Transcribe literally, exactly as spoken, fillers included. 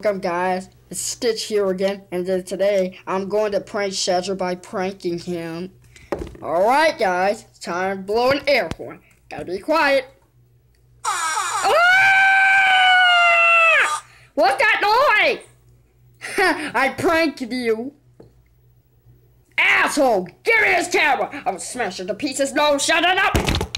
Welcome guys, it's Stitch here again, and then today I'm going to prank Cheshire by pranking him. Alright guys, it's time to blow an air horn. Gotta be quiet. Ah! What's that noise? I pranked you. Asshole, give me his camera. I'm gonna smash it to pieces. No, shut it up.